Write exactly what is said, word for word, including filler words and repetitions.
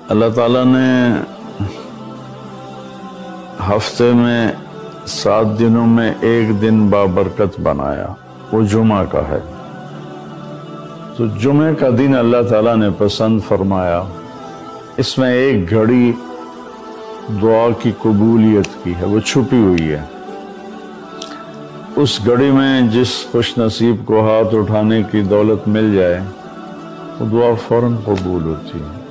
अल्लाह ताला ने हफ्ते में सात दिनों में एक दिन बाबरकत बनाया, वो जुमा का है। तो जुमे का दिन अल्लाह ताला ने पसंद फरमाया। इसमें एक घड़ी दुआ की कबूलियत की है, वो छुपी हुई है। उस घड़ी में जिस खुश नसीब को हाथ उठाने की दौलत मिल जाए, वो दुआ फौरन कबूल होती है।